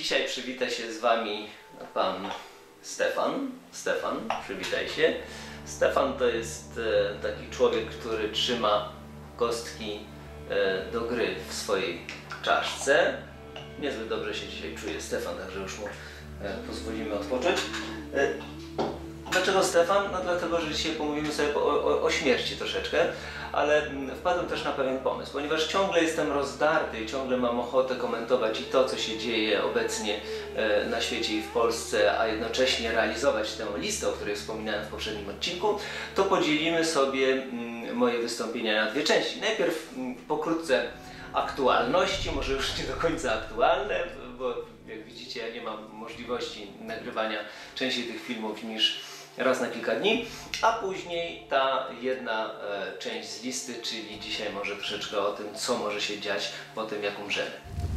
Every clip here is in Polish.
Dzisiaj przywita się z Wami pan Stefan. Stefan, przywitaj się. Stefan to jest taki człowiek, który trzyma kostki do gry w swojej czaszce. Niezbyt dobrze się dzisiaj czuje Stefan, także już mu pozwolimy odpocząć. Dlaczego Stefan? No dlatego, że dzisiaj pomówimy sobie o śmierci troszeczkę, ale wpadłem też na pewien pomysł, ponieważ ciągle jestem rozdarty i ciągle mam ochotę komentować i to, co się dzieje obecnie na świecie i w Polsce, a jednocześnie realizować tę listę, o której wspominałem w poprzednim odcinku, to podzielimy sobie moje wystąpienia na dwie części. Najpierw pokrótce aktualności, może już nie do końca aktualne, bo jak widzicie, ja nie mam możliwości nagrywania częściej tych filmów niż raz na kilka dni, a później ta jedna część z listy, czyli dzisiaj może troszeczkę o tym, co może się dziać po tym, jak umrzemy.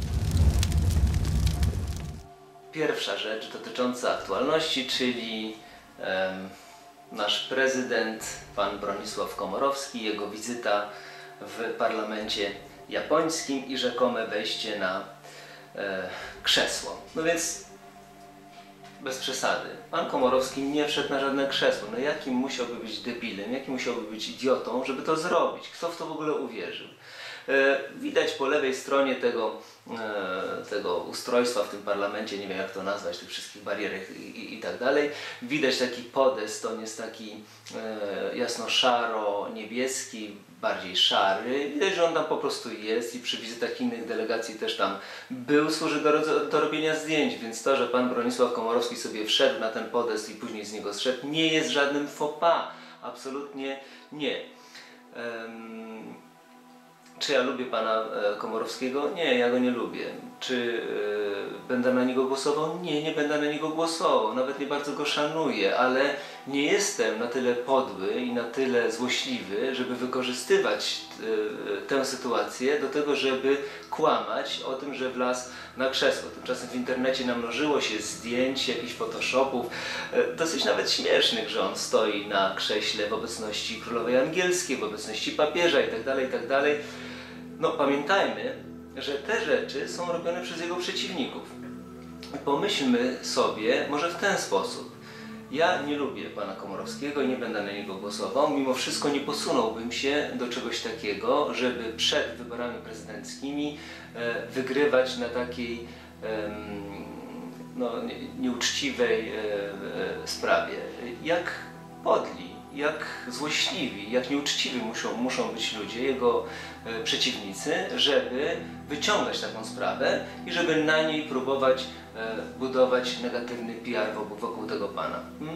Pierwsza rzecz dotycząca aktualności, czyli nasz prezydent, pan Bronisław Komorowski, jego wizyta w parlamencie japońskim i rzekome wejście na krzesło. No więc bez przesady. Pan Komorowski nie wszedł na żadne krzesło. No jakim musiałby być debilem, jakim musiałby być idiotą, żeby to zrobić? Kto w to w ogóle uwierzył? Widać po lewej stronie tego ustrojstwa w tym parlamencie, nie wiem jak to nazwać, tych wszystkich barierek i tak dalej. Widać taki podest, on jest taki jasno-szaro-niebieski, bardziej szary. Widać, że on tam po prostu jest i przy wizytach innych delegacji też tam był, służy do robienia zdjęć, więc to, że pan Bronisław Komorowski sobie wszedł na ten podest i później z niego zszedł, nie jest żadnym faux pas. Absolutnie nie. Czy ja lubię pana Komorowskiego? Nie, ja go nie lubię. Czy będę na niego głosował? Nie, nie będę na niego głosował. Nawet nie bardzo go szanuję, ale nie jestem na tyle podły i na tyle złośliwy, żeby wykorzystywać tę sytuację do tego, żeby kłamać o tym, że wlazł na krzesło. Tymczasem w internecie namnożyło się zdjęć, jakichś photoshopów, dosyć nawet śmiesznych, że on stoi na krześle w obecności królowej angielskiej, w obecności papieża itd., itd. No pamiętajmy, że te rzeczy są robione przez jego przeciwników. Pomyślmy sobie może w ten sposób. Ja nie lubię pana Komorowskiego i nie będę na niego głosował. Mimo wszystko nie posunąłbym się do czegoś takiego, żeby przed wyborami prezydenckimi wygrywać na takiej nieuczciwej sprawie. Jak podli, jak złośliwi, jak nieuczciwi muszą być ludzie, jego przeciwnicy, żeby wyciągać taką sprawę i żeby na niej próbować budować negatywny PR wokół tego pana.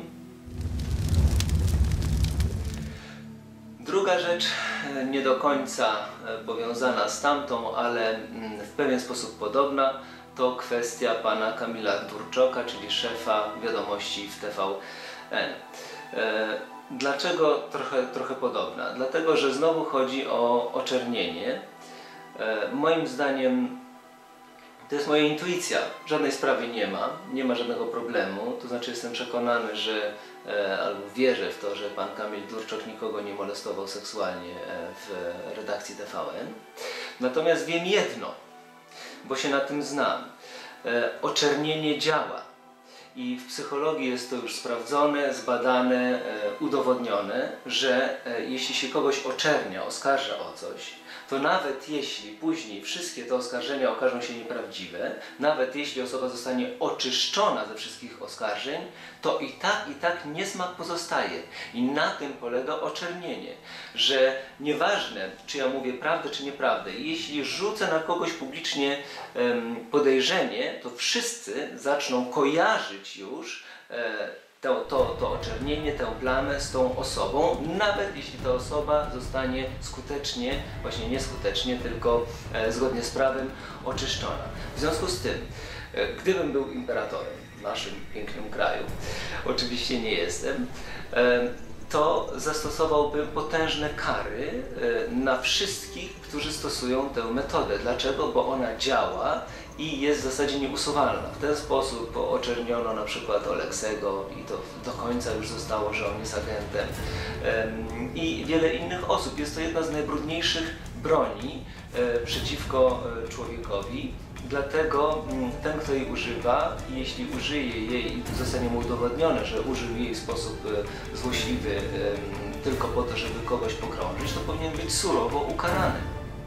Druga rzecz, nie do końca powiązana z tamtą, ale w pewien sposób podobna, to kwestia pana Kamila Durczoka, czyli szefa wiadomości w TVN. Dlaczego trochę podobna? Dlatego, że znowu chodzi o oczernienie. Moim zdaniem to jest moja intuicja. Żadnej sprawy nie ma żadnego problemu. To znaczy jestem przekonany, że albo wierzę w to, że pan Kamil Durczok nikogo nie molestował seksualnie w redakcji TVN. Natomiast wiem jedno, bo się na tym znam. Oczernienie działa. I w psychologii jest to już sprawdzone, zbadane, udowodnione, że jeśli się kogoś oczernia, oskarża o coś, to nawet jeśli później wszystkie te oskarżenia okażą się nieprawdziwe, nawet jeśli osoba zostanie oczyszczona ze wszystkich oskarżeń, to i tak niesmak pozostaje. I na tym polega oczernienie, że nieważne, czy ja mówię prawdę, czy nieprawdę, jeśli rzucę na kogoś publicznie podejrzenie, to wszyscy zaczną kojarzyć już to oczernienie, tę plamę z tą osobą, nawet jeśli ta osoba zostanie skutecznie, właśnie nieskutecznie, tylko zgodnie z prawem oczyszczona. W związku z tym, gdybym był imperatorem w naszym pięknym kraju, oczywiście nie jestem, to zastosowałbym potężne kary na wszystkich, którzy stosują tę metodę. Dlaczego? Bo ona działa i jest w zasadzie nieusuwalna. W ten sposób oczerniono na przykład Oleksego i to do końca już zostało, że on jest agentem, i wiele innych osób. Jest to jedna z najbrudniejszych broni przeciwko człowiekowi Dlatego ten, kto jej używa, jeśli użyje jej i zostanie mu udowodnione, że użył jej w sposób złośliwy tylko po to, żeby kogoś pogrążyć, to powinien być surowo ukarany.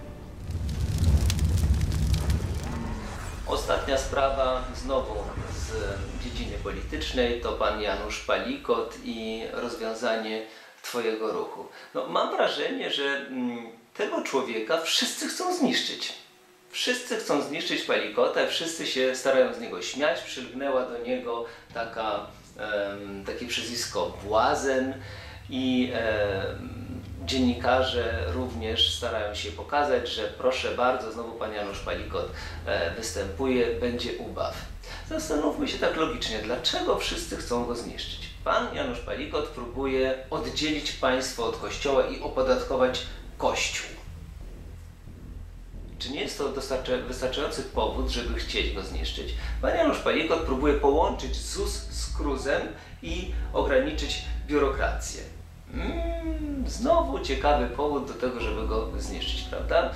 Ostatnia sprawa, znowu z dziedziny politycznej, to pan Janusz Palikot i rozwiązanie Twojego ruchu. No, mam wrażenie, że tego człowieka wszyscy chcą zniszczyć. Wszyscy chcą zniszczyć Palikota, wszyscy się starają z niego śmiać. Przylgnęła do niego takie przyzwisko Błazen i dziennikarze również starają się pokazać, że proszę bardzo, znowu pan Janusz Palikot występuje, będzie ubaw. Zastanówmy się tak logicznie, dlaczego wszyscy chcą go zniszczyć. Pan Janusz Palikot próbuje oddzielić państwo od Kościoła i opodatkować Kościół. Czy nie jest to wystarczający powód, żeby chcieć go zniszczyć? Pan Janusz Palikot próbuje połączyć ZUS z KRUS-em i ograniczyć biurokrację. Znowu ciekawy powód do tego, żeby go zniszczyć, prawda?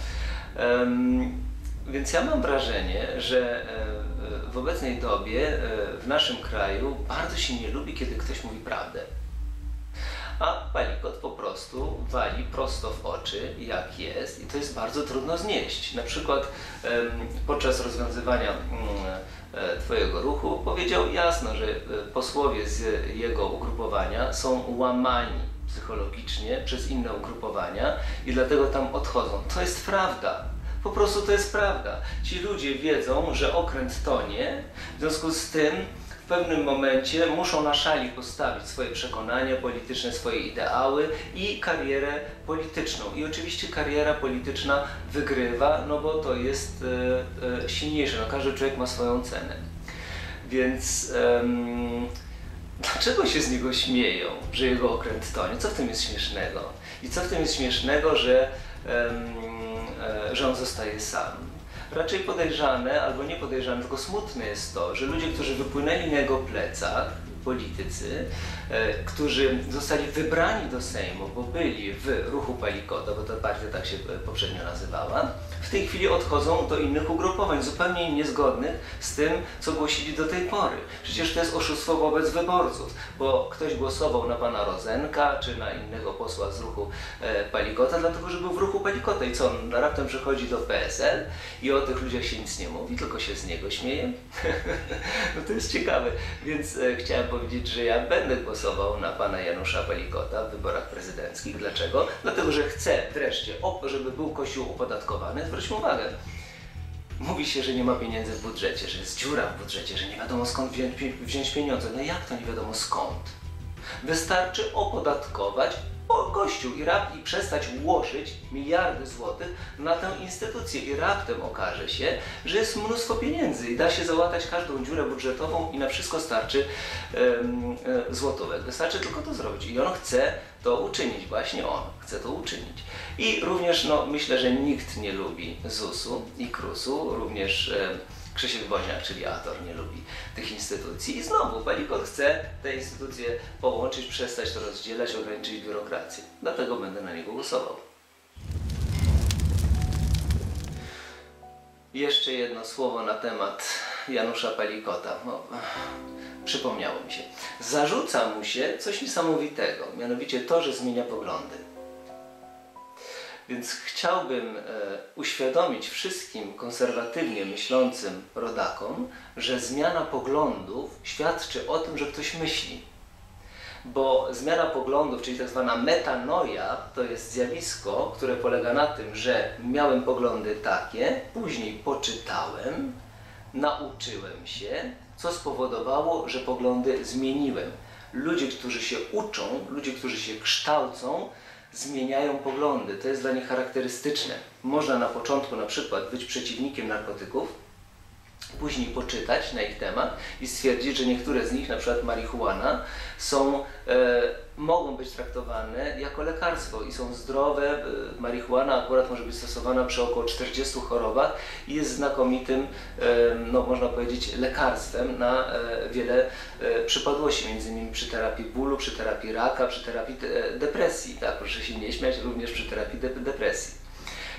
Więc ja mam wrażenie, że w obecnej dobie w naszym kraju bardzo się nie lubi, kiedy ktoś mówi prawdę. A Palikot po prostu wali prosto w oczy, jak jest, i to jest bardzo trudno znieść. Na przykład podczas rozwiązywania Twojego ruchu powiedział jasno, że posłowie z jego ugrupowania są łamani psychologicznie przez inne ugrupowania i dlatego tam odchodzą. To jest prawda. Po prostu to jest prawda. Ci ludzie wiedzą, że okręt tonie, w związku z tym w pewnym momencie muszą na szali postawić swoje przekonania polityczne, swoje ideały i karierę polityczną. I oczywiście kariera polityczna wygrywa, no bo to jest silniejsze. No, każdy człowiek ma swoją cenę. Więc dlaczego się z niego śmieją, że jego okręt tonie? Co w tym jest śmiesznego? I co w tym jest śmiesznego, że on zostaje sam? Raczej podejrzane, albo nie podejrzane, tylko smutne jest to, że ludzie, którzy wypłynęli na jego plecach, politycy, którzy zostali wybrani do Sejmu, bo byli w ruchu Palikota, bo ta partia tak się poprzednio nazywała, w tej chwili odchodzą do innych ugrupowań, zupełnie niezgodnych z tym, co głosili do tej pory. Przecież to jest oszustwo wobec wyborców, bo ktoś głosował na pana Rozenka, czy na innego posła z ruchu Palikota, dlatego że był w ruchu Palikota. I co, on raptem przychodzi do PSL i o tych ludziach się nic nie mówi, tylko się z niego śmieje? No to jest ciekawe, więc chciałem powiedzieć, że ja będę głosował na pana Janusza Palikota w wyborach prezydenckich. Dlaczego? Dlatego, że chcę wreszcie, żeby był Kościół opodatkowany. Zwróćmy uwagę, mówi się, że nie ma pieniędzy w budżecie, że jest dziura w budżecie, że nie wiadomo skąd wziąć pieniądze. No jak to nie wiadomo skąd? Wystarczy opodatkować Kościół i przestać łożyć miliardy złotych na tę instytucję i raptem okaże się, że jest mnóstwo pieniędzy i da się załatać każdą dziurę budżetową i na wszystko starczy złotówek. Wystarczy tylko to zrobić i on chce to uczynić, właśnie on chce to uczynić. I również myślę, że nikt nie lubi ZUS-u i KRUS-u, również Krzysiek Woźniak, czyli Ator, nie lubi tych instytucji. I znowu Palikot chce te instytucje połączyć, przestać to rozdzielać, ograniczyć biurokrację. Dlatego będę na niego głosował. Jeszcze jedno słowo na temat Janusza Palikota. Przypomniało mi się. Zarzuca mu się coś niesamowitego, mianowicie to, że zmienia poglądy. Więc chciałbym uświadomić wszystkim konserwatywnie myślącym rodakom, że zmiana poglądów świadczy o tym, że ktoś myśli. Bo zmiana poglądów, czyli tak zwana metanoia, to jest zjawisko, które polega na tym, że miałem poglądy takie, później poczytałem, nauczyłem się, co spowodowało, że poglądy zmieniłem. Ludzie, którzy się uczą, ludzie, którzy się kształcą, zmieniają poglądy. To jest dla nich charakterystyczne. Można na początku na przykład być przeciwnikiem narkotyków, później poczytać na ich temat i stwierdzić, że niektóre z nich, na przykład marihuana, mogą być traktowane jako lekarstwo i są zdrowe. Marihuana akurat może być stosowana przy około 40 chorobach i jest znakomitym, można powiedzieć, lekarstwem na wiele przypadłości, między innymi przy terapii bólu, przy terapii raka, przy terapii depresji. Tak, proszę się nie śmiać, również przy terapii depresji.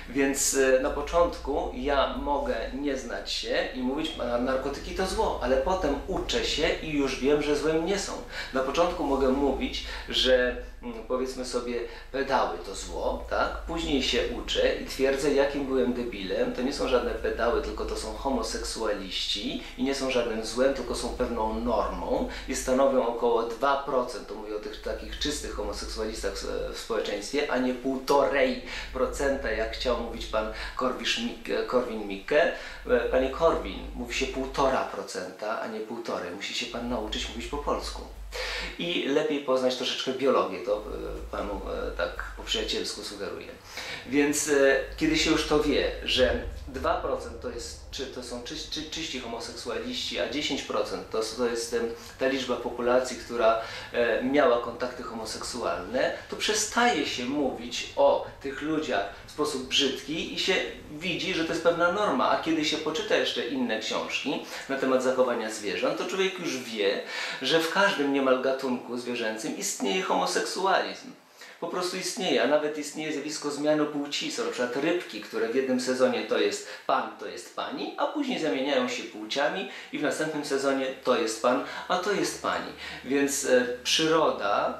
Więc na początku ja mogę nie znać się i mówić, a narkotyki to zło, ale potem uczę się i już wiem, że złem nie są. Na początku mogę mówić, że powiedzmy sobie pedały to zło, tak? Później się uczę i twierdzę, jakim byłem debilem. To nie są żadne pedały, tylko to są homoseksualiści i nie są żadnym złem, tylko są pewną normą i stanowią około 2%, to mówię o tych takich czystych homoseksualistach w społeczeństwie, a nie 1,5%, jak chciał mówić pan Korwin-Mikke. Panie Korwin, mówi się 1,5%, a nie 1,5%. Musi się pan nauczyć mówić po polsku. I lepiej poznać troszeczkę biologię, to panu tak po przyjacielsku sugeruję. Więc kiedy się już to wie, że 2% to są czyści homoseksualiści, a 10% to jest ta liczba populacji, która miała kontakty homoseksualne, to przestaje się mówić o tych ludziach w sposób brzydki i się widzi, że to jest pewna norma, a kiedy się poczyta jeszcze inne książki na temat zachowania zwierząt, to człowiek już wie, że w każdym niemal gatunku zwierzęcym istnieje homoseksualizm. Po prostu istnieje, a nawet istnieje zjawisko zmiany płci. Są na przykład rybki, które w jednym sezonie to jest pan, to jest pani, a później zamieniają się płciami i w następnym sezonie to jest pan, a to jest pani. Więc przyroda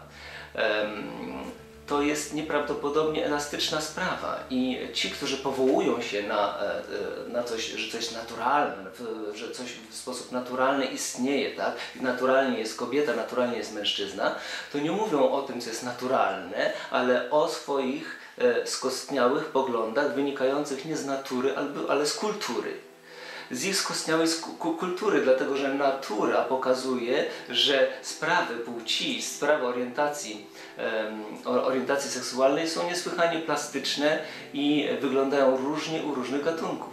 to jest nieprawdopodobnie elastyczna sprawa i ci, którzy powołują się na coś, że coś naturalne, że coś w sposób naturalny istnieje, tak? Naturalnie jest kobieta, naturalnie jest mężczyzna, to nie mówią o tym, co jest naturalne, ale o swoich skostniałych poglądach wynikających nie z natury, ale z kultury. Z ich skostniałej kultury, dlatego że natura pokazuje, że sprawy płci, sprawy orientacji seksualnej są niesłychanie plastyczne i wyglądają różnie u różnych gatunków.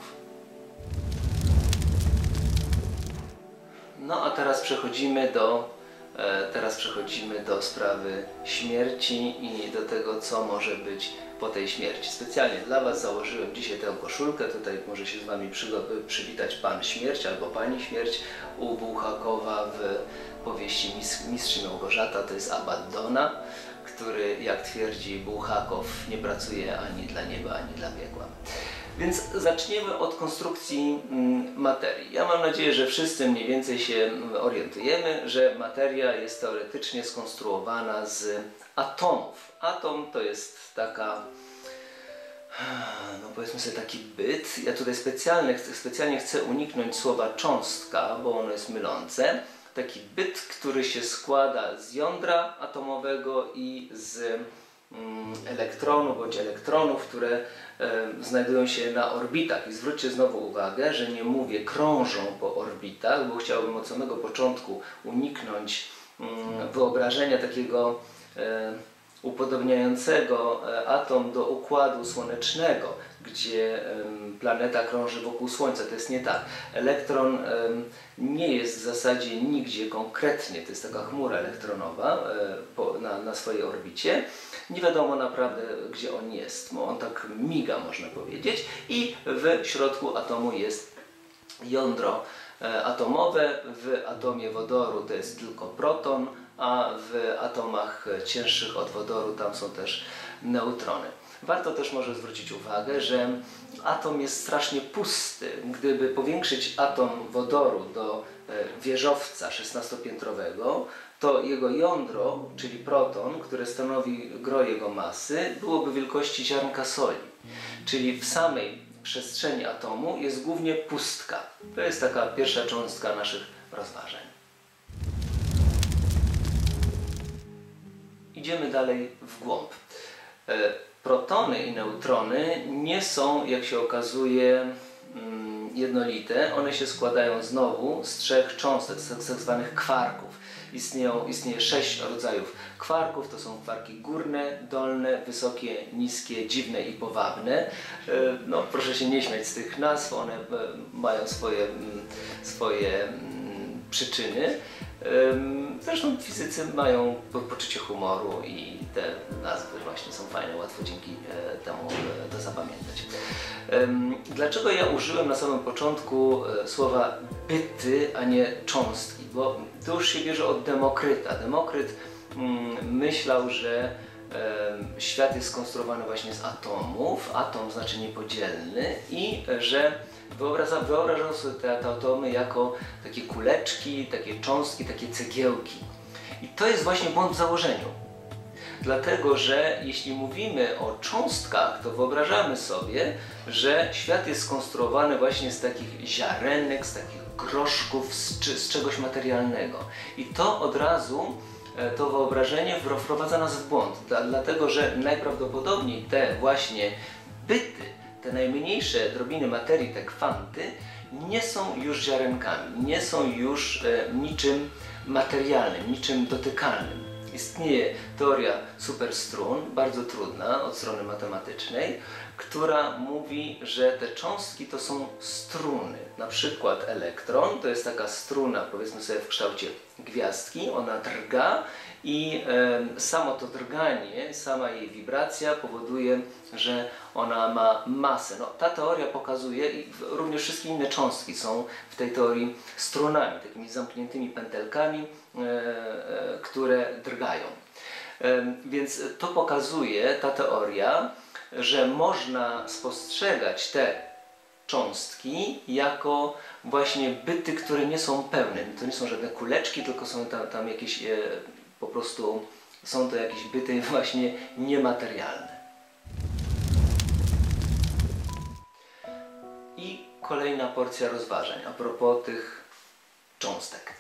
No a teraz przechodzimy do sprawy śmierci i do tego, co może być po tej śmierci. Specjalnie dla Was założyłem dzisiaj tę koszulkę. Tutaj może się z Wami przywitać Pan Śmierć albo Pani Śmierć u Bułhakowa w powieści Mistrz i Małgorzata. To jest abat Dona, który, jak twierdzi Bułhakow, nie pracuje ani dla nieba, ani dla piekła. Więc zaczniemy od konstrukcji materii. Ja mam nadzieję, że wszyscy mniej więcej się orientujemy, że materia jest teoretycznie skonstruowana z atomów. Atom to jest taka, no powiedzmy sobie, taki byt. Ja tutaj specjalnie chcę uniknąć słowa cząstka, bo ono jest mylące. Taki byt, który się składa z jądra atomowego i z elektronu bądź elektronów, które znajdują się na orbitach. I zwróćcie znowu uwagę, że nie mówię krążą po orbitach, bo chciałbym od samego początku uniknąć wyobrażenia takiego upodobniającego atom do układu słonecznego, gdzie planeta krąży wokół Słońca. To jest nie tak. Elektron nie jest w zasadzie nigdzie konkretnie, to jest taka chmura elektronowa na swojej orbicie. Nie wiadomo naprawdę, gdzie on jest. On tak miga, można powiedzieć. I w środku atomu jest jądro atomowe. W atomie wodoru to jest tylko proton, a w atomach cięższych od wodoru tam są też neutrony. Warto też może zwrócić uwagę, że atom jest strasznie pusty. Gdyby powiększyć atom wodoru do wieżowca 16-piętrowego, to jego jądro, czyli proton, które stanowi gros jego masy, byłoby wielkości ziarnka soli. Czyli w samej przestrzeni atomu jest głównie pustka. To jest taka pierwsza cząstka naszych rozważań. Idziemy dalej w głąb. Protony i neutrony nie są, jak się okazuje, jednolite. One się składają znowu z 3 cząstek, z tak zwanych kwarków. Istnieje 6 rodzajów kwarków. To są kwarki górne, dolne, wysokie, niskie, dziwne i powabne. No, proszę się nie śmiać z tych nazw, one mają swoje przyczyny. Zresztą fizycy mają poczucie humoru i te nazwy właśnie są fajne, łatwo dzięki temu to zapamiętać. Dlaczego ja użyłem na samym początku słowa byty, a nie cząstki? Bo to już się bierze od Demokryta. Demokryt myślał, że świat jest skonstruowany właśnie z atomów, atom znaczy niepodzielny i że wyobrażam sobie te atomy jako takie kuleczki, takie cząstki, takie cegiełki. I to jest właśnie błąd w założeniu. Dlatego, że jeśli mówimy o cząstkach, to wyobrażamy sobie, że świat jest skonstruowany właśnie z takich ziarenek, z takich groszków, z czegoś materialnego. I to od razu, to wyobrażenie wprowadza nas w błąd. Dlatego, że najprawdopodobniej te właśnie byty, te najmniejsze drobiny materii, te kwanty, nie są już ziarenkami, nie są już niczym materialnym, niczym dotykalnym. Istnieje teoria superstrun, bardzo trudna od strony matematycznej, która mówi, że te cząstki to są struny. Na przykład elektron to jest taka struna, powiedzmy sobie w kształcie gwiazdki, ona drga i samo to drganie, sama jej wibracja powoduje, że ona ma masę. No, ta teoria pokazuje, i również wszystkie inne cząstki są w tej teorii strunami, takimi zamkniętymi pętelkami, które drgają. Więc to pokazuje, ta teoria, że można spostrzegać te cząstki jako właśnie byty, które nie są pełne. To nie są żadne kuleczki, tylko są tam jakieś po prostu są to jakieś byty właśnie niematerialne. I kolejna porcja rozważań a propos tych cząstek.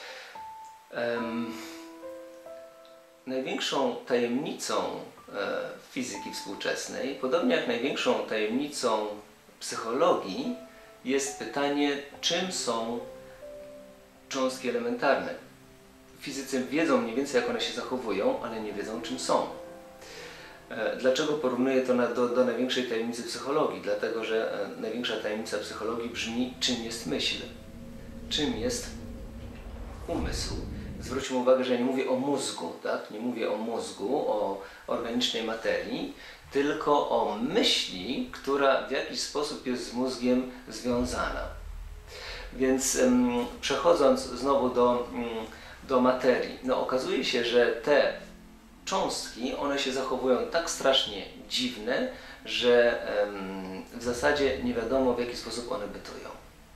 Największą tajemnicą fizyki współczesnej, podobnie jak największą tajemnicą psychologii, jest pytanie, czym są cząstki elementarne. Fizycy wiedzą mniej więcej, jak one się zachowują, ale nie wiedzą, czym są. Dlaczego porównuję to do największej tajemnicy psychologii? Dlatego, że największa tajemnica psychologii brzmi, czym jest myśl, czym jest umysł. Zwróćmy uwagę, że ja nie mówię o mózgu, tak? Nie mówię o mózgu, o organicznej materii, tylko o myśli, która w jakiś sposób jest z mózgiem związana. Więc przechodząc znowu do materii, no okazuje się, że te cząstki, one się zachowują tak strasznie dziwne, że w zasadzie nie wiadomo, w jaki sposób one bytują.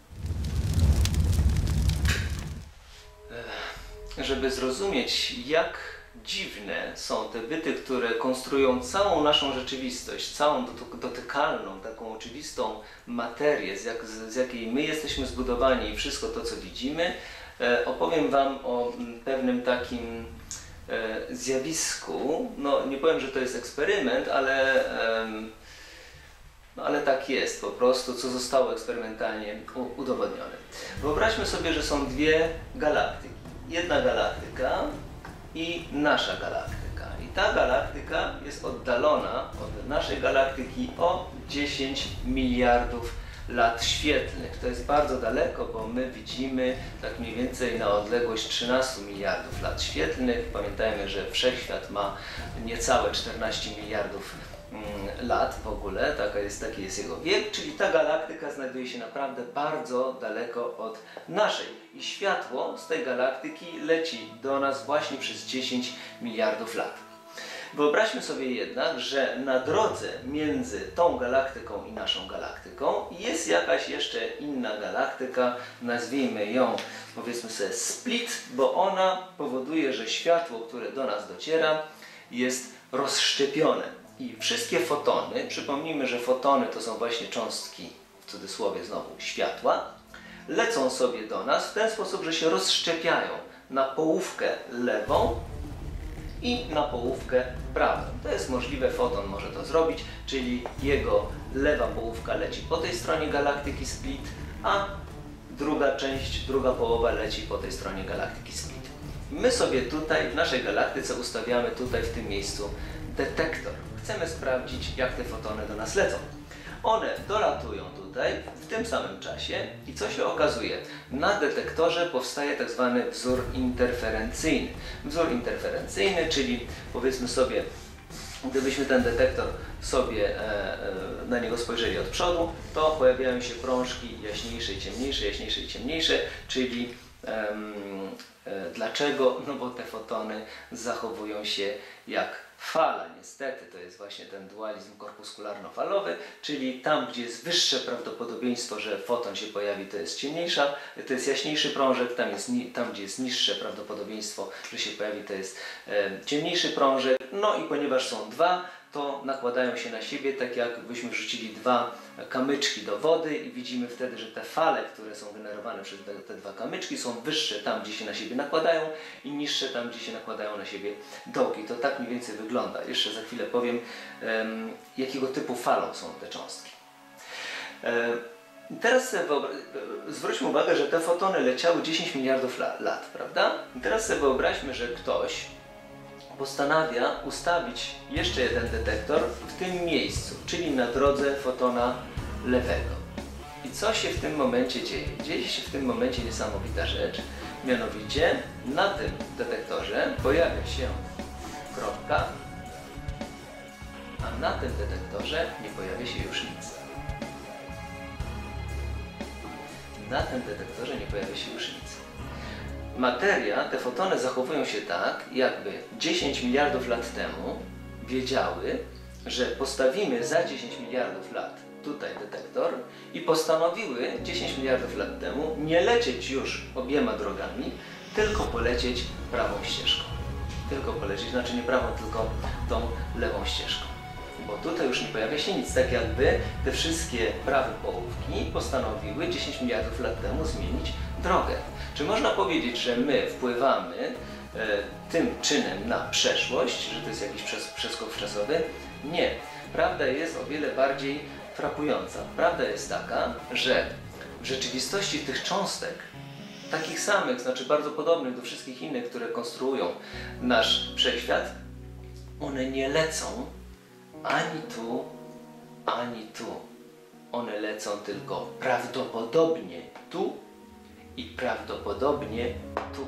Żeby zrozumieć, jak dziwne są te byty, które konstruują całą naszą rzeczywistość, całą dotykalną, taką oczywistą materię, z jakiej my jesteśmy zbudowani i wszystko to, co widzimy, opowiem Wam o pewnym takim zjawisku. No, nie powiem, że to jest eksperyment, ale tak jest po prostu, co zostało eksperymentalnie udowodnione. Wyobraźmy sobie, że są dwie galaktyki. Jedna galaktyka i nasza galaktyka. I ta galaktyka jest oddalona od naszej galaktyki o 10 miliardów lat świetlnych. To jest bardzo daleko, bo my widzimy tak mniej więcej na odległość 13 miliardów lat świetlnych. Pamiętajmy, że Wszechświat ma niecałe 14 miliardów lat w ogóle, taki jest jego wiek, czyli ta galaktyka znajduje się naprawdę bardzo daleko od naszej. I światło z tej galaktyki leci do nas właśnie przez 10 miliardów lat. Wyobraźmy sobie jednak, że na drodze między tą galaktyką i naszą galaktyką jest jakaś jeszcze inna galaktyka, nazwijmy ją, powiedzmy sobie, split, bo ona powoduje, że światło, które do nas dociera, jest rozszczepione. I wszystkie fotony, przypomnijmy, że fotony to są właśnie cząstki, w cudzysłowie znowu, światła, lecą sobie do nas w ten sposób, że się rozszczepiają na połówkę lewą i na połówkę prawą. To jest możliwe, foton może to zrobić, czyli jego lewa połówka leci po tej stronie galaktyki split, a druga połowa leci po tej stronie galaktyki split. My sobie tutaj w naszej galaktyce ustawiamy tutaj w tym miejscu detektor. Chcemy sprawdzić, jak te fotony do nas lecą. One dolatują tutaj w tym samym czasie i co się okazuje? Na detektorze powstaje tak zwany wzór interferencyjny. Wzór interferencyjny, czyli powiedzmy sobie, gdybyśmy ten detektor sobie na niego spojrzeli od przodu, to pojawiają się prążki jaśniejsze i ciemniejsze, jaśniejsze i ciemniejsze, czyli dlaczego? No bo te fotony zachowują się jak Fala niestety to jest właśnie ten dualizm korpuskularno-falowy, czyli tam, gdzie jest wyższe prawdopodobieństwo, że foton się pojawi, to jest jaśniejszy prążek, tam gdzie jest niższe prawdopodobieństwo, że się pojawi, to jest ciemniejszy prążek. No i ponieważ są dwa, to nakładają się na siebie, tak jakbyśmy wrzucili dwa kamyczki do wody i widzimy wtedy, że te fale, które są generowane przez te dwa kamyczki, są wyższe tam, gdzie się na siebie nakładają i niższe tam, gdzie się nakładają na siebie dołki. To tak mniej więcej wygląda. Jeszcze za chwilę powiem, jakiego typu falą są te cząstki. Teraz zwróćmy uwagę, że te fotony leciały 10 miliardów lat, prawda? I teraz sobie wyobraźmy, że ktoś postanawia ustawić jeszcze jeden detektor w tym miejscu, czyli na drodze fotona lewego. I co się w tym momencie dzieje? Dzieje się w tym momencie niesamowita rzecz, mianowicie na tym detektorze pojawia się kropka, a na tym detektorze nie pojawia się już nic. Na tym detektorze nie pojawia się już nic. Materia, te fotony zachowują się tak, jakby 10 miliardów lat temu wiedziały, że postawimy za 10 miliardów lat tutaj detektor i postanowiły 10 miliardów lat temu nie lecieć już obiema drogami, tylko polecieć prawą ścieżką. Tylko polecieć, znaczy nie prawą, tylko tą lewą ścieżką. Bo tutaj już nie pojawia się nic, tak jakby te wszystkie prawe połówki postanowiły 10 miliardów lat temu zmienić drogę. Czy można powiedzieć, że my wpływamy tym czynem na przeszłość, że to jest jakiś przeskok czasowy? Nie. Prawda jest o wiele bardziej frapująca. Prawda jest taka, że w rzeczywistości tych cząstek, takich samych, znaczy bardzo podobnych do wszystkich innych, które konstruują nasz wszechświat, one nie lecą ani tu, ani tu. One lecą tylko prawdopodobnie tu i prawdopodobnie tu.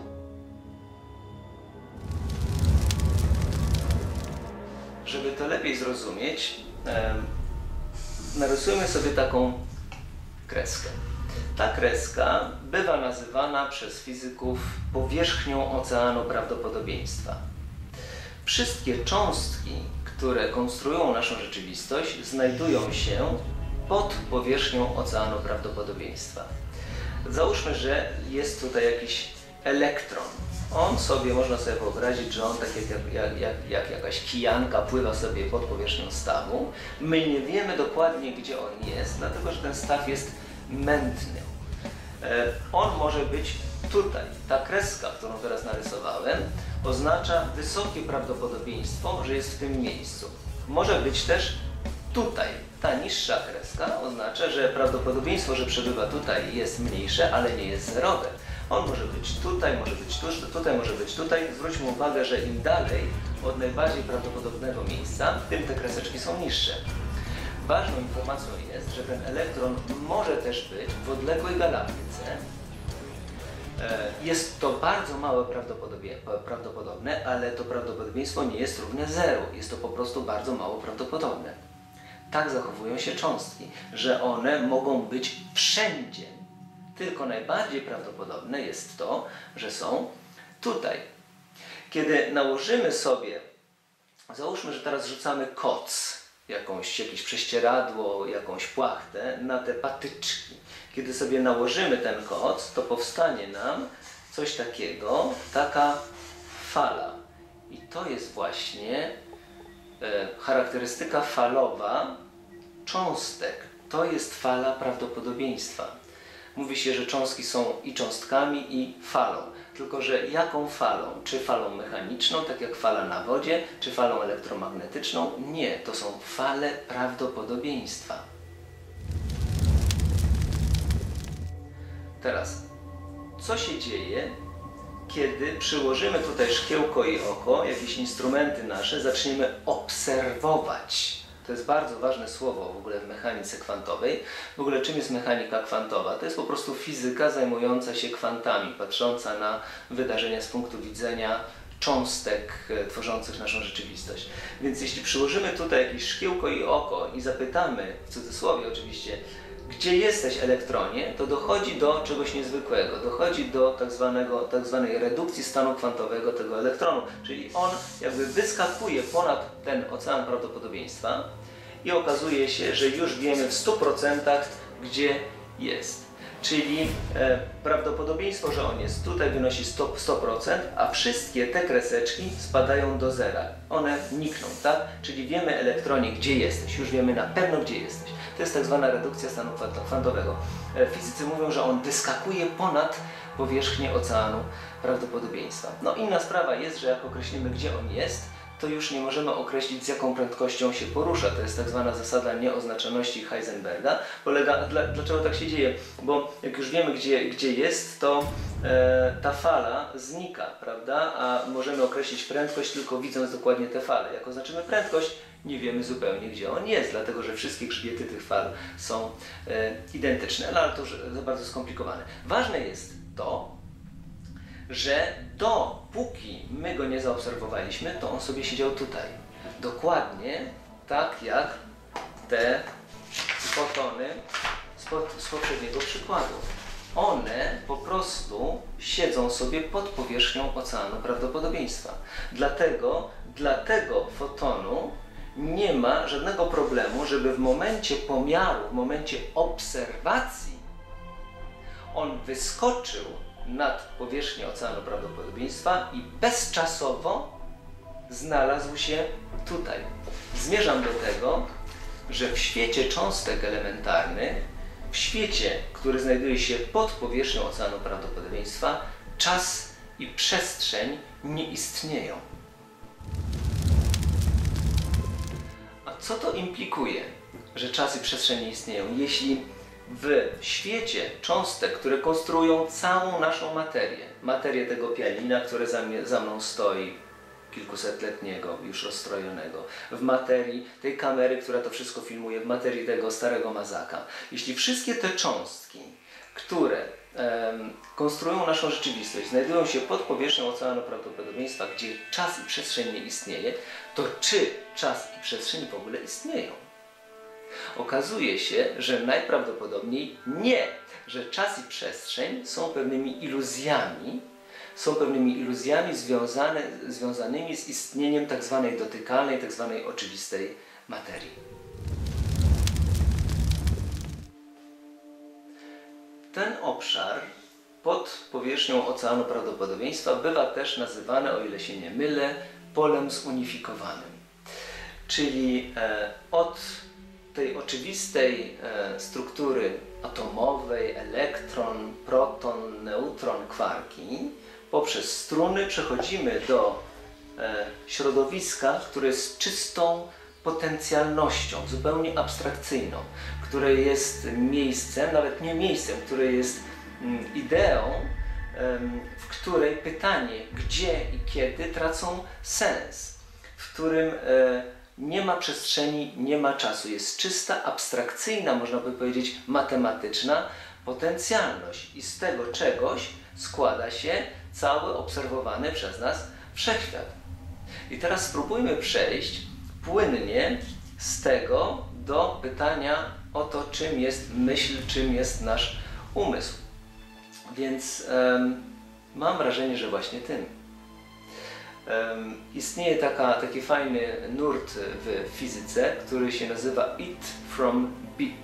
Żeby to lepiej zrozumieć, narysujmy sobie taką kreskę. Ta kreska bywa nazywana przez fizyków powierzchnią oceanu prawdopodobieństwa. Wszystkie cząstki, które konstruują naszą rzeczywistość, znajdują się pod powierzchnią oceanu prawdopodobieństwa. Załóżmy, że jest tutaj jakiś elektron. On sobie, można sobie wyobrazić, że on tak jak jakaś kijanka pływa sobie pod powierzchnią stawu. My nie wiemy dokładnie, gdzie on jest, dlatego że ten staw jest mętny. On może być tutaj. Ta kreska, którą teraz narysowałem, oznacza wysokie prawdopodobieństwo, że jest w tym miejscu. Może być też tutaj. Ta niższa kreska oznacza, że prawdopodobieństwo, że przebywa tutaj, jest mniejsze, ale nie jest zerowe. On może być tutaj, może być tutaj, może być tutaj. Zwróćmy uwagę, że im dalej od najbardziej prawdopodobnego miejsca, tym te kreseczki są niższe. Ważną informacją jest, że ten elektron może też być w odległej galaktyce. Jest to bardzo małe prawdopodobne, ale to prawdopodobieństwo nie jest równe zeru. Jest to po prostu bardzo mało prawdopodobne. Tak zachowują się cząstki, że one mogą być wszędzie. Tylko najbardziej prawdopodobne jest to, że są tutaj. Kiedy nałożymy sobie, załóżmy, że teraz rzucamy koc, jakieś prześcieradło, jakąś płachtę na te patyczki. Kiedy sobie nałożymy ten koc, to powstanie nam coś takiego, taka fala. I to jest właśnie charakterystyka falowa cząstek. To jest fala prawdopodobieństwa. Mówi się, że cząstki są i cząstkami, i falą. Tylko że jaką falą? Czy falą mechaniczną, tak jak fala na wodzie, czy falą elektromagnetyczną? Nie, to są fale prawdopodobieństwa. Teraz, co się dzieje, kiedy przyłożymy tutaj szkiełko i oko, jakieś instrumenty nasze, zaczniemy obserwować? To jest bardzo ważne słowo w ogóle w mechanice kwantowej. W ogóle czym jest mechanika kwantowa? To jest po prostu fizyka zajmująca się kwantami, patrząca na wydarzenia z punktu widzenia cząstek tworzących naszą rzeczywistość. Więc jeśli przyłożymy tutaj jakieś szkiełko i oko i zapytamy, w cudzysłowie oczywiście, gdzie jesteś, elektronie, to dochodzi do czegoś niezwykłego, dochodzi do tak zwanej redukcji stanu kwantowego tego elektronu, czyli on jakby wyskakuje ponad ten ocean prawdopodobieństwa i okazuje się, że już wiemy w 100% gdzie jest. Czyli prawdopodobieństwo, że on jest tutaj, wynosi 100%, a wszystkie te kreseczki spadają do zera. One nikną, tak? Czyli wiemy, elektronie, gdzie jesteś, już wiemy na pewno, gdzie jesteś. To jest tak zwana redukcja stanu kwantowego. Fizycy mówią, że on wyskakuje ponad powierzchnię oceanu prawdopodobieństwa. No inna sprawa jest, że jak określimy, gdzie on jest, to już nie możemy określić, z jaką prędkością się porusza. To jest tak zwana zasada nieoznaczoności Heisenberga. Dlaczego tak się dzieje? Bo jak już wiemy, gdzie jest, to ta fala znika, prawda? A możemy określić prędkość tylko widząc dokładnie tę falę. Jak oznaczymy prędkość, nie wiemy zupełnie, gdzie on jest, dlatego że wszystkie grzbiety tych fal są identyczne, ale to już za bardzo skomplikowane. Ważne jest to, że dopóki my go nie zaobserwowaliśmy, to on sobie siedział tutaj. Dokładnie tak jak te fotony z poprzedniego przykładu. One po prostu siedzą sobie pod powierzchnią oceanu prawdopodobieństwa. Dlatego dla tego fotonu nie ma żadnego problemu, żeby w momencie pomiaru, w momencie obserwacji on wyskoczył nad powierzchnię oceanu prawdopodobieństwa i bezczasowo znalazł się tutaj. Zmierzam do tego, że w świecie cząstek elementarnych, w świecie, który znajduje się pod powierzchnią oceanu prawdopodobieństwa, czas i przestrzeń nie istnieją. A co to implikuje, że czas i przestrzeń nie istnieją, jeśli w świecie cząstek, które konstruują całą naszą materię tego pianina, które za mną stoi, kilkusetletniego, już rozstrojonego, w materii tej kamery, która to wszystko filmuje, w materii tego starego mazaka. Jeśli wszystkie te cząstki, które konstruują naszą rzeczywistość, znajdują się pod powierzchnią oceanu prawdopodobieństwa, gdzie czas i przestrzeń nie istnieje, to czy czas i przestrzeń w ogóle istnieją? Okazuje się, że najprawdopodobniej nie, że czas i przestrzeń są pewnymi iluzjami związanymi z istnieniem tak zwanej dotykalnej, tak zwanej oczywistej materii. Ten obszar pod powierzchnią oceanu prawdopodobieństwa bywa też nazywany, o ile się nie mylę, polem zunifikowanym. Czyli od tej oczywistej struktury atomowej, elektron, proton, neutron, kwarki, poprzez struny przechodzimy do środowiska, które jest czystą potencjalnością, zupełnie abstrakcyjną, które jest miejscem, nawet nie miejscem, które jest ideą, w której pytanie, gdzie i kiedy tracą sens, w którym nie ma przestrzeni, nie ma czasu. Jest czysta, abstrakcyjna, można by powiedzieć, matematyczna potencjalność. I z tego czegoś składa się cały obserwowany przez nas wszechświat. I teraz spróbujmy przejść płynnie z tego do pytania o to, czym jest myśl, czym jest nasz umysł. Więc mam wrażenie, że właśnie tym. Istnieje taki fajny nurt w fizyce, który się nazywa it from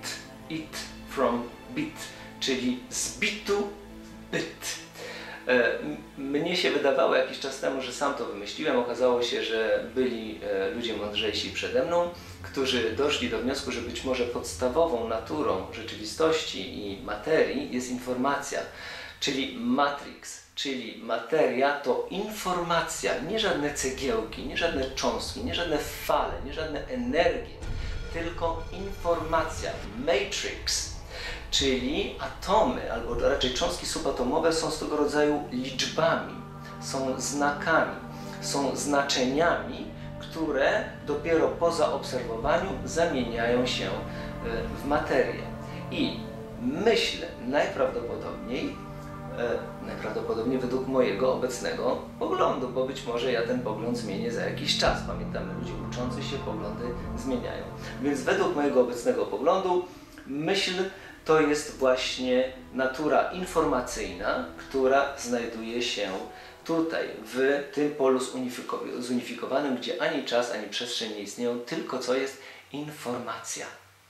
bit, czyli z bitu byt. Mnie się wydawało jakiś czas temu, że sam to wymyśliłem. Okazało się, że byli ludzie mądrzejsi przede mną, którzy doszli do wniosku, że być może podstawową naturą rzeczywistości i materii jest informacja, czyli matrix. Czyli materia to informacja, nie żadne cegiełki, nie żadne cząstki, nie żadne fale, nie żadne energie, tylko informacja, matrix. Czyli atomy, albo raczej cząstki subatomowe są swego rodzaju liczbami, są znakami, są znaczeniami, które dopiero po zaobserwowaniu zamieniają się w materię. I myślę najprawdopodobniej według mojego obecnego poglądu, bo być może ja ten pogląd zmienię za jakiś czas. Pamiętamy, ludzie uczący się poglądy zmieniają. Więc według mojego obecnego poglądu myśl to jest właśnie natura informacyjna, która znajduje się tutaj, w tym polu zunifikowanym, gdzie ani czas, ani przestrzeń nie istnieją, tylko co jest? Informacja.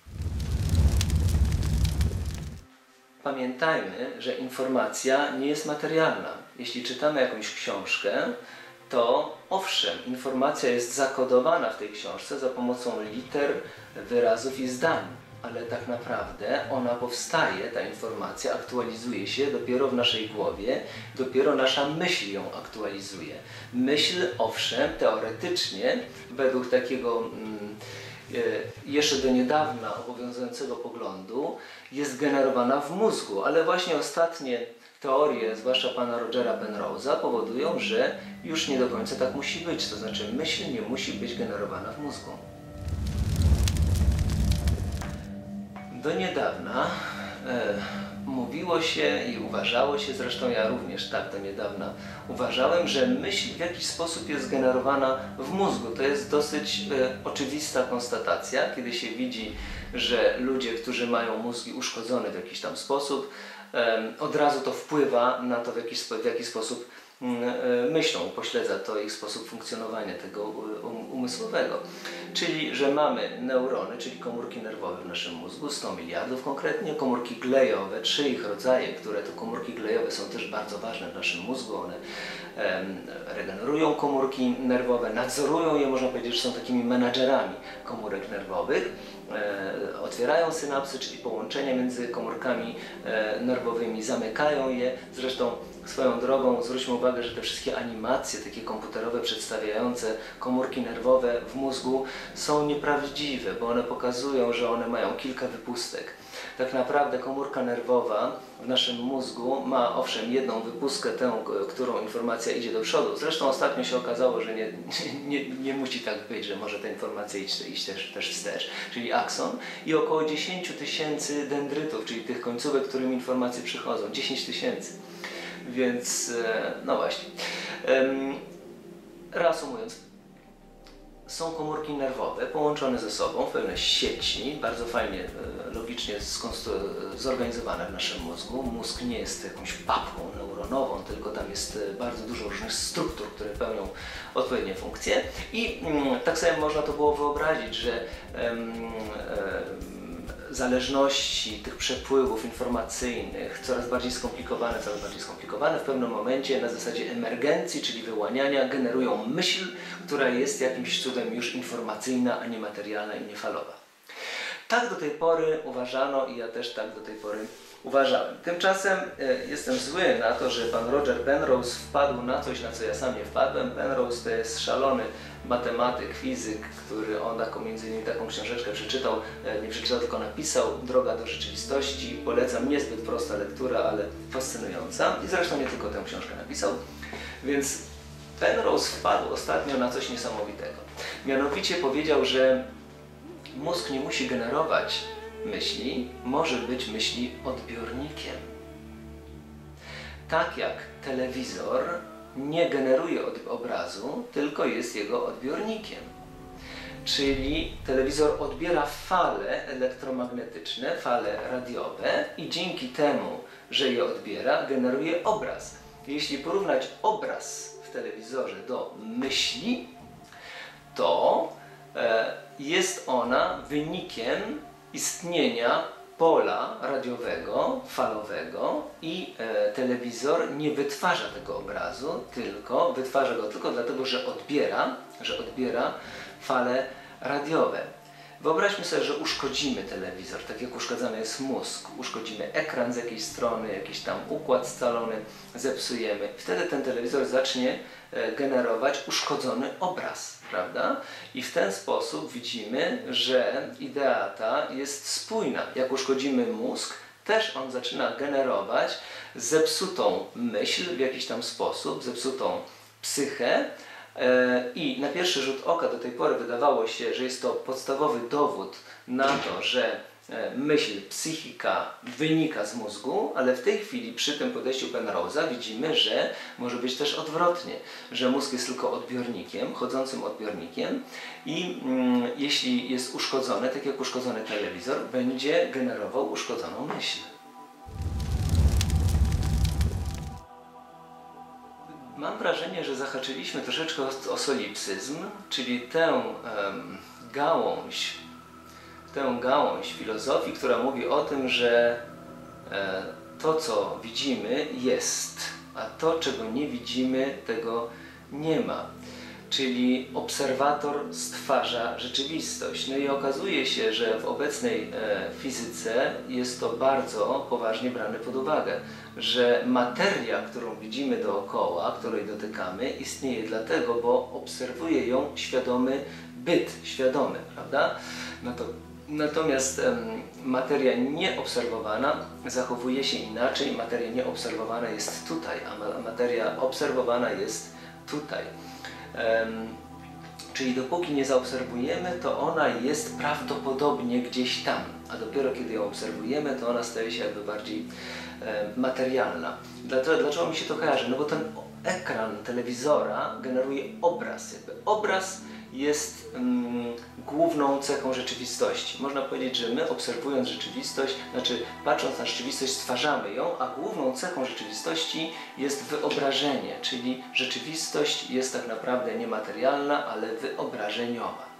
Pamiętajmy, że informacja nie jest materialna. Jeśli czytamy jakąś książkę, to owszem, informacja jest zakodowana w tej książce za pomocą liter, wyrazów i zdań, ale tak naprawdę ona powstaje, ta informacja aktualizuje się dopiero w naszej głowie, dopiero nasza myśl ją aktualizuje. Myśl, owszem, teoretycznie, według takiego jeszcze do niedawna obowiązującego poglądu, jest generowana w mózgu, ale właśnie ostatnie teorie, zwłaszcza pana Rogera Penrose'a, powodują, że już nie do końca tak musi być, to znaczy myśl nie musi być generowana w mózgu. Do niedawna mówiło się i uważało się, zresztą ja również tak do niedawna uważałem, że myśl w jakiś sposób jest generowana w mózgu. To jest dosyć oczywista konstatacja, kiedy się widzi, że ludzie, którzy mają mózgi uszkodzone w jakiś tam sposób, od razu to wpływa na to, w jaki sposób myślą, upośledza to ich sposób funkcjonowania tego umysłowego. Czyli, że mamy neurony, czyli komórki nerwowe w naszym mózgu, 100 miliardów konkretnie, komórki glejowe, 3 ich rodzaje, które to komórki glejowe są też bardzo ważne w naszym mózgu, one regenerują komórki nerwowe, nadzorują je, można powiedzieć, że są takimi menadżerami komórek nerwowych, otwierają synapsy, czyli połączenia między komórkami nerwowymi, zamykają je. Zresztą swoją drogą zwróćmy uwagę, że te wszystkie animacje takie komputerowe przedstawiające komórki nerwowe w mózgu są nieprawdziwe, bo one pokazują, że one mają kilka wypustek. Tak naprawdę komórka nerwowa w naszym mózgu ma owszem jedną wypustkę, tę, którą informacja idzie do przodu. Zresztą ostatnio się okazało, że nie musi tak być, że może ta informacja iść też wstecz, czyli akson, i około 10 000 dendrytów, czyli tych końcówek, którymi informacje przychodzą. 10 000. Więc no właśnie. Reasumując, są komórki nerwowe połączone ze sobą w pewne sieci, bardzo fajnie, logicznie zorganizowane w naszym mózgu. Mózg nie jest jakąś papką neuronową, tylko tam jest bardzo dużo różnych struktur, które pełnią odpowiednie funkcje. I tak sobie można to było wyobrazić, że zależności tych przepływów informacyjnych coraz bardziej skomplikowane w pewnym momencie na zasadzie emergencji, czyli wyłaniania, generują myśl, która jest jakimś cudem już informacyjna, a nie materialna i niefalowa. Tak do tej pory uważano i ja też tak do tej pory uważałem. Tymczasem jestem zły na to, że pan Roger Penrose wpadł na coś, na co ja sam nie wpadłem. Penrose to jest szalony matematyk, fizyk, który on między innymi taką książeczkę przeczytał, nie przeczytał, tylko napisał, Droga do rzeczywistości. Polecam, niezbyt prosta lektura, ale fascynująca. I zresztą nie tylko tę książkę napisał. Więc Penrose wpadł ostatnio na coś niesamowitego. Mianowicie powiedział, że mózg nie musi generować myśli, może być myśli odbiornikiem. Tak jak telewizor nie generuje obrazu, tylko jest jego odbiornikiem. Czyli telewizor odbiera fale elektromagnetyczne, fale radiowe i dzięki temu, że je odbiera, generuje obraz. Jeśli porównać obraz w telewizorze do myśli, to jest ona wynikiem istnienia pola radiowego, falowego i telewizor nie wytwarza tego obrazu, tylko wytwarza go tylko dlatego, że odbiera fale radiowe. Wyobraźmy sobie, że uszkodzimy telewizor, tak jak uszkodzony jest mózg, uszkodzimy ekran z jakiejś strony, jakiś tam układ scalony, zepsujemy. Wtedy ten telewizor zacznie generować uszkodzony obraz, prawda? I w ten sposób widzimy, że idea ta jest spójna. Jak uszkodzimy mózg, też on zaczyna generować zepsutą myśl w jakiś tam sposób, zepsutą psychę. I na pierwszy rzut oka do tej pory wydawało się, że jest to podstawowy dowód na to, że myśl, psychika wynika z mózgu, ale w tej chwili przy tym podejściu Penrose'a widzimy, że może być też odwrotnie, że mózg jest tylko odbiornikiem, chodzącym odbiornikiem i jeśli jest uszkodzony, tak jak uszkodzony telewizor, będzie generował uszkodzoną myśl. Mam wrażenie, że zahaczyliśmy troszeczkę o solipsyzm, czyli tę gałąź filozofii, która mówi o tym, że to, co widzimy, jest, a to, czego nie widzimy, tego nie ma. Czyli obserwator stwarza rzeczywistość. No i okazuje się, że w obecnej fizyce jest to bardzo poważnie brane pod uwagę, że materia, którą widzimy dookoła, której dotykamy, istnieje dlatego, bo obserwuje ją świadomy byt, świadomy, prawda? Natomiast materia nieobserwowana zachowuje się inaczej. Materia nieobserwowana jest tutaj, a materia obserwowana jest tutaj. Czyli dopóki nie zaobserwujemy, to ona jest prawdopodobnie gdzieś tam, a dopiero kiedy ją obserwujemy, to ona staje się jakby bardziej materialna. Dlaczego mi się to kojarzy? No bo ten ekran telewizora generuje obraz. Obraz jest główną cechą rzeczywistości. Można powiedzieć, że my obserwując rzeczywistość, znaczy patrząc na rzeczywistość, stwarzamy ją, a główną cechą rzeczywistości jest wyobrażenie, czyli rzeczywistość jest tak naprawdę niematerialna, ale wyobrażeniowa.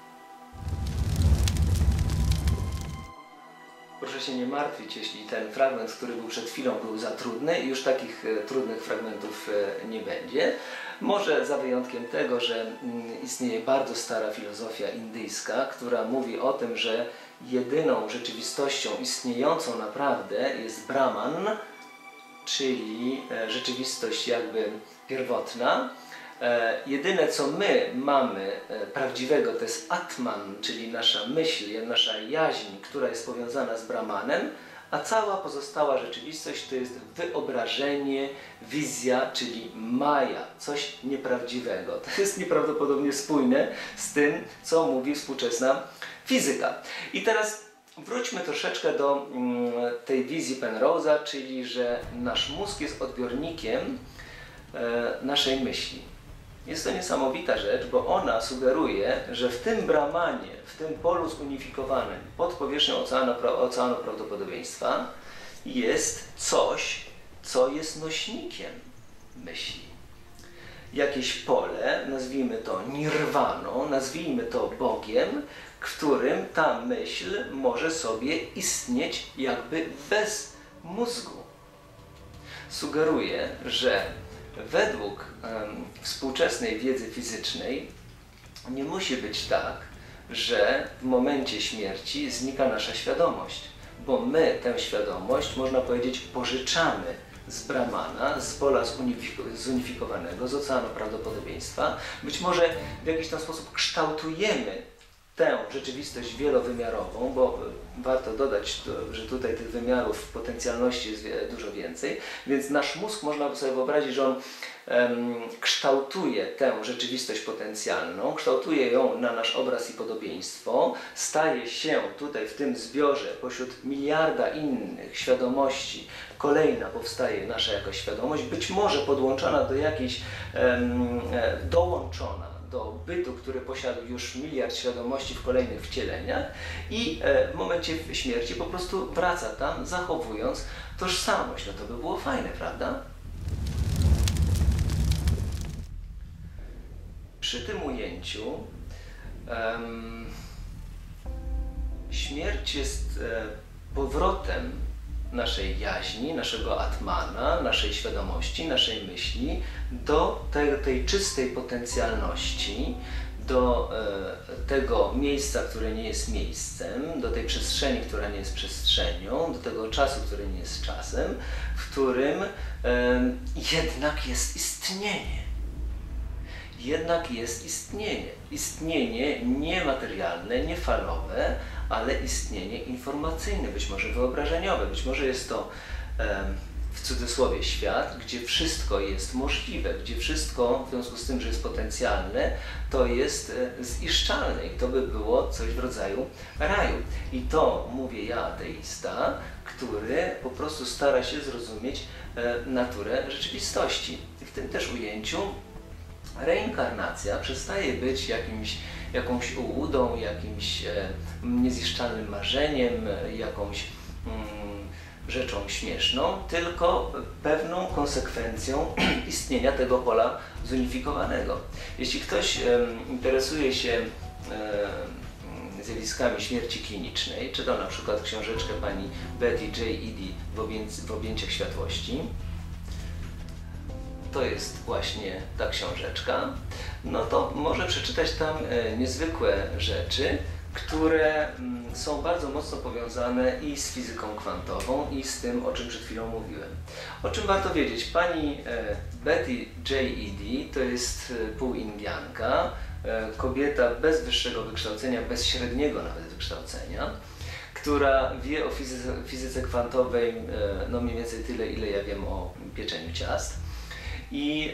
Proszę się nie martwić, jeśli ten fragment, który był przed chwilą, był za trudny i już takich trudnych fragmentów nie będzie. Może za wyjątkiem tego, że istnieje bardzo stara filozofia indyjska, która mówi o tym, że jedyną rzeczywistością istniejącą naprawdę jest Brahman, czyli rzeczywistość jakby pierwotna. Jedyne, co my mamy prawdziwego, to jest Atman, czyli nasza myśl, nasza jaźń, która jest powiązana z Brahmanem, a cała pozostała rzeczywistość to jest wyobrażenie, wizja, czyli Maja, coś nieprawdziwego. To jest nieprawdopodobnie spójne z tym, co mówi współczesna fizyka. I teraz wróćmy troszeczkę do tej wizji Penrose'a, czyli że nasz mózg jest odbiornikiem naszej myśli. Jest to niesamowita rzecz, bo ona sugeruje, że w tym Brahmanie, w tym polu zunifikowanym pod powierzchnią oceanu prawdopodobieństwa jest coś, co jest nośnikiem myśli. Jakieś pole, nazwijmy to nirwaną, nazwijmy to Bogiem, w którym ta myśl może sobie istnieć jakby bez mózgu. Sugeruje, że według współczesnej wiedzy fizycznej nie musi być tak, że w momencie śmierci znika nasza świadomość, bo my tę świadomość, można powiedzieć, pożyczamy z Brahmana, z pola zunifikowanego, z oceanu prawdopodobieństwa. Być może w jakiś tam sposób kształtujemy tę rzeczywistość wielowymiarową, bo warto dodać, że tutaj tych wymiarów w potencjalności jest dużo więcej, więc nasz mózg, można sobie wyobrazić, że on kształtuje tę rzeczywistość potencjalną, kształtuje ją na nasz obraz i podobieństwo, staje się tutaj w tym zbiorze pośród miliarda innych świadomości, kolejna powstaje nasza jakaś świadomość, być może podłączona do jakiejś, dołączona do bytu, który posiadł już miliard świadomości w kolejnych wcieleniach i w momencie śmierci po prostu wraca tam, zachowując tożsamość. No to by było fajne, prawda? Przy tym ujęciu śmierć jest powrotem naszej jaźni, naszego atmana, naszej świadomości, naszej myśli do tej czystej potencjalności, do tego miejsca, które nie jest miejscem, do tej przestrzeni, która nie jest przestrzenią, do tego czasu, który nie jest czasem, w którym jednak jest istnienie. Jednak jest istnienie. Istnienie niematerialne, niefalowe, ale istnienie informacyjne, być może wyobrażeniowe, być może jest to w cudzysłowie świat, gdzie wszystko jest możliwe, gdzie wszystko w związku z tym, że jest potencjalne, to jest ziszczalne i to by było coś w rodzaju raju. I to mówię ja, ateista, który po prostu stara się zrozumieć naturę rzeczywistości. I w tym też ujęciu reinkarnacja przestaje być jakąś ułudą, jakimś nieziszczalnym marzeniem, jakąś rzeczą śmieszną, tylko pewną konsekwencją istnienia tego pola zunifikowanego. Jeśli ktoś interesuje się zjawiskami śmierci klinicznej, czytał na przykład książeczkę pani Betty J. Eady w objęciach światłości, to jest właśnie ta książeczka, no to może przeczytać tam niezwykłe rzeczy, które są bardzo mocno powiązane i z fizyką kwantową, i z tym, o czym przed chwilą mówiłem. O czym warto wiedzieć? Pani Betty J. Eady to jest półindianka, kobieta bez wyższego wykształcenia, bez średniego nawet wykształcenia, która wie o fizyce kwantowej no mniej więcej tyle, ile ja wiem o pieczeniu ciast. I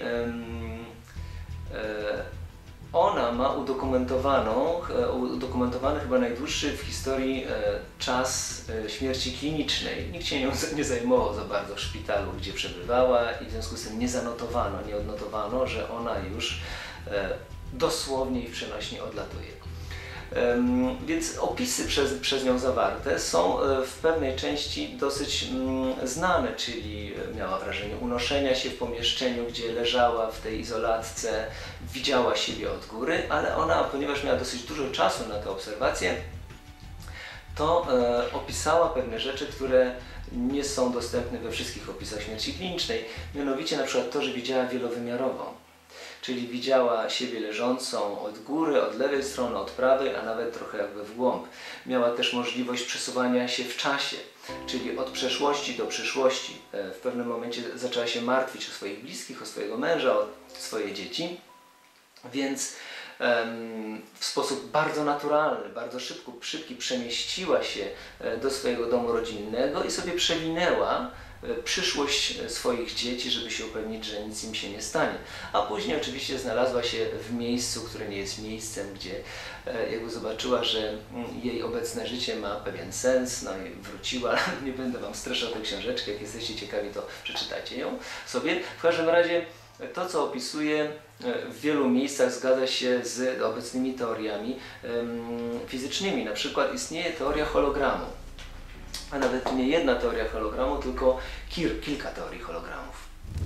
ona ma udokumentowany chyba najdłuższy w historii czas śmierci klinicznej. Nikt się nią nie zajmował za bardzo w szpitalu, gdzie przebywała i w związku z tym nie zanotowano, nie odnotowano, że ona już dosłownie i przenośnie odlatuje. Więc opisy przez nią zawarte są w pewnej części dosyć znane, czyli miała wrażenie unoszenia się w pomieszczeniu, gdzie leżała w tej izolatce, widziała siebie od góry, ale ona, ponieważ miała dosyć dużo czasu na te obserwacje, to opisała pewne rzeczy, które nie są dostępne we wszystkich opisach śmierci klinicznej, mianowicie na przykład to, że widziała wielowymiarową. Czyli widziała siebie leżącą od góry, od lewej strony, od prawej, a nawet trochę jakby w głąb. Miała też możliwość przesuwania się w czasie, czyli od przeszłości do przyszłości. W pewnym momencie zaczęła się martwić o swoich bliskich, o swojego męża, o swoje dzieci, więc w sposób bardzo naturalny, bardzo szybki przemieściła się do swojego domu rodzinnego i sobie przewinęła przyszłość swoich dzieci, żeby się upewnić, że nic im się nie stanie. A później oczywiście znalazła się w miejscu, które nie jest miejscem, gdzie jakby zobaczyła, że jej obecne życie ma pewien sens, no i wróciła. Nie będę wam streszczał tę książeczkę, jak jesteście ciekawi, to przeczytajcie ją sobie. W każdym razie to, co opisuje, w wielu miejscach zgadza się z obecnymi teoriami fizycznymi. Na przykład istnieje teoria hologramu. A nawet nie jedna teoria hologramu, tylko kilka teorii hologramów.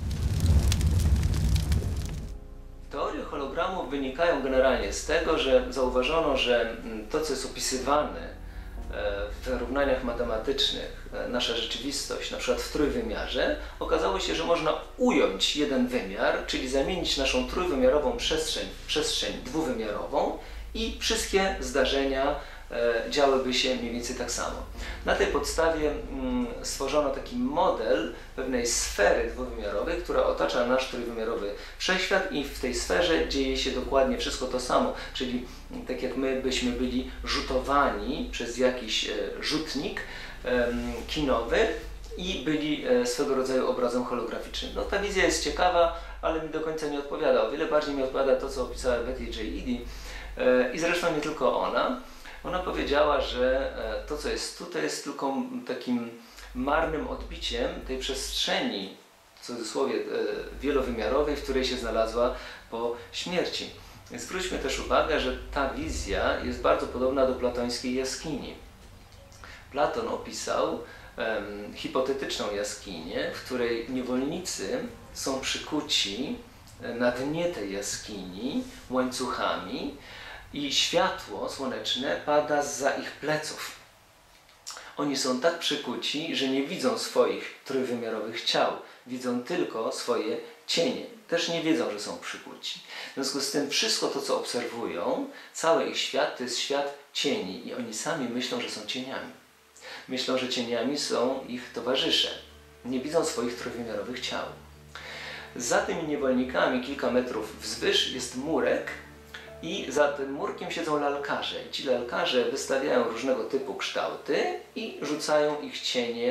Teorie hologramu wynikają generalnie z tego, że zauważono, że to, co jest opisywane w równaniach matematycznych, nasza rzeczywistość, na przykład w trójwymiarze, okazało się, że można ująć jeden wymiar, czyli zamienić naszą trójwymiarową przestrzeń w przestrzeń dwuwymiarową i wszystkie zdarzenia działyby się mniej więcej tak samo. Na tej podstawie stworzono taki model pewnej sfery dwuwymiarowej, która otacza nasz trójwymiarowy wszechświat i w tej sferze dzieje się dokładnie wszystko to samo, czyli tak jak my byśmy byli rzutowani przez jakiś rzutnik kinowy i byli swego rodzaju obrazem holograficznym. No, ta wizja jest ciekawa, ale mi do końca nie odpowiada. O wiele bardziej mi odpowiada to, co opisała Betty J. Eady i zresztą nie tylko ona. Ona powiedziała, że to, co jest tu, to jest tylko takim marnym odbiciem tej przestrzeni, w cudzysłowie wielowymiarowej, w której się znalazła po śmierci. Zwróćmy też uwagę, że ta wizja jest bardzo podobna do platońskiej jaskini. Platon opisał hipotetyczną jaskinię, w której niewolnicy są przykuci na dnie tej jaskini łańcuchami, i światło słoneczne pada zza ich pleców. Oni są tak przykuci, że nie widzą swoich trójwymiarowych ciał, widzą tylko swoje cienie. Też nie wiedzą, że są przykuci. W związku z tym wszystko to, co obserwują, cały ich świat, to jest świat cieni i oni sami myślą, że są cieniami. Myślą, że cieniami są ich towarzysze. Nie widzą swoich trójwymiarowych ciał. Za tymi niewolnikami kilka metrów wzwyż jest murek, i za tym murkiem siedzą lalkarze. Ci lalkarze wystawiają różnego typu kształty i rzucają ich cienie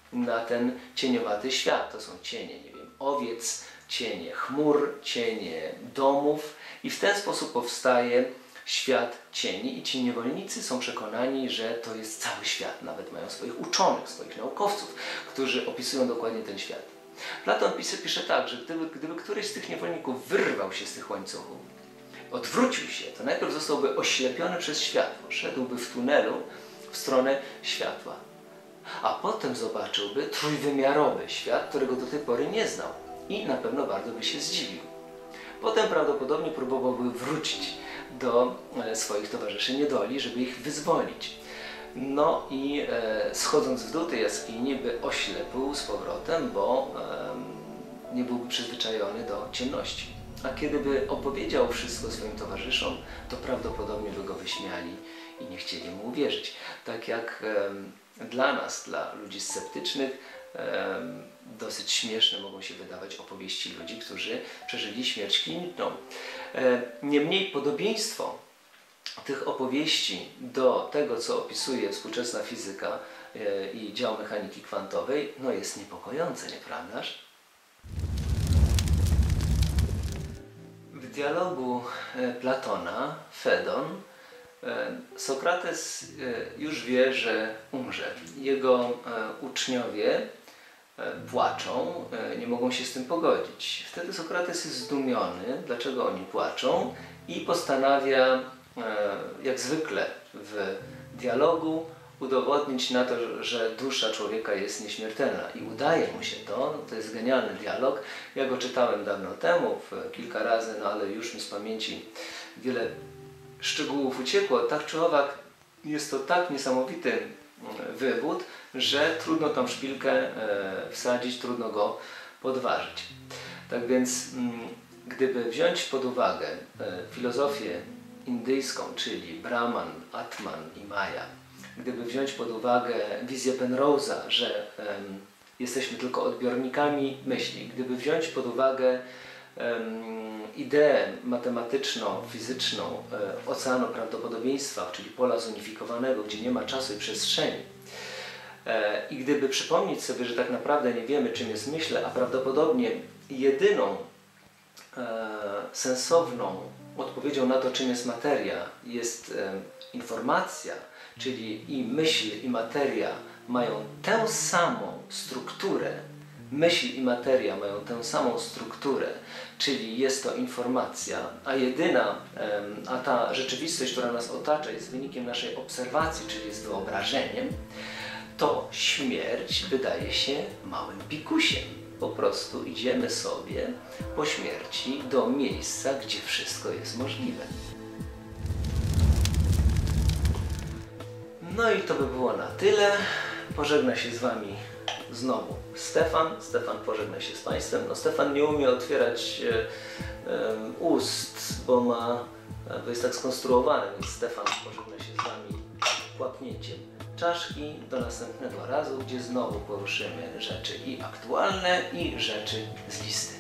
na ten cieniowaty świat. To są cienie, nie wiem, owiec, cienie chmur, cienie domów i w ten sposób powstaje świat cieni i ci niewolnicy są przekonani, że to jest cały świat. Nawet mają swoich uczonych, swoich naukowców, którzy opisują dokładnie ten świat. Platon pisze tak, że gdyby któryś z tych niewolników wyrwał się z tych łańcuchów, odwrócił się, to najpierw zostałby oślepiony przez światło, szedłby w tunelu w stronę światła, a potem zobaczyłby trójwymiarowy świat, którego do tej pory nie znał i na pewno bardzo by się zdziwił. Potem prawdopodobnie próbowałby wrócić do swoich towarzyszy niedoli, żeby ich wyzwolić. No i schodząc w dół tej jaskini by oślepł z powrotem, bo nie byłby przyzwyczajony do ciemności. A kiedy by opowiedział wszystko swoim towarzyszom, to prawdopodobnie by go wyśmiali i nie chcieli mu uwierzyć. Tak jak dla nas, dla ludzi sceptycznych, dosyć śmieszne mogą się wydawać opowieści ludzi, którzy przeżyli śmierć kliniczną. Niemniej podobieństwo tych opowieści do tego, co opisuje współczesna fizyka i dział mechaniki kwantowej, no jest niepokojące, nieprawdaż? W dialogu Platona, Fedon, Sokrates już wie, że umrze. Jego uczniowie płaczą, nie mogą się z tym pogodzić. Wtedy Sokrates jest zdumiony, dlaczego oni płaczą i postanawia, jak zwykle w dialogu, udowodnić na to, że dusza człowieka jest nieśmiertelna. I udaje mu się to. To jest genialny dialog. Ja go czytałem dawno temu, kilka razy, no ale już mi z pamięci wiele szczegółów uciekło. Tak czy owak jest to tak niesamowity wywód, że trudno tą szpilkę wsadzić, trudno go podważyć. Tak więc gdyby wziąć pod uwagę filozofię indyjską, czyli Brahman, Atman i Maya, gdyby wziąć pod uwagę wizję Penrose'a, że jesteśmy tylko odbiornikami myśli, gdyby wziąć pod uwagę ideę matematyczno-fizyczną oceanu prawdopodobieństwa, czyli pola zunifikowanego, gdzie nie ma czasu i przestrzeni, i gdyby przypomnieć sobie, że tak naprawdę nie wiemy, czym jest myśl, a prawdopodobnie jedyną sensowną odpowiedzią na to, czym jest materia, jest informacja, czyli i myśl, i materia mają tę samą strukturę, myśl i materia mają tę samą strukturę, czyli jest to informacja, a ta rzeczywistość, która nas otacza, jest wynikiem naszej obserwacji, czyli jest wyobrażeniem, to śmierć wydaje się małym pikusiem. Po prostu idziemy sobie po śmierci do miejsca, gdzie wszystko jest możliwe. No i to by było na tyle. Pożegna się z Wami znowu Stefan. Stefan pożegna się z Państwem. No, Stefan nie umie otwierać ust, bo jest tak skonstruowany, więc Stefan pożegna się z Wami kłapnięciem czaszki. Do następnego razu, gdzie znowu poruszymy rzeczy i aktualne, i rzeczy z listy.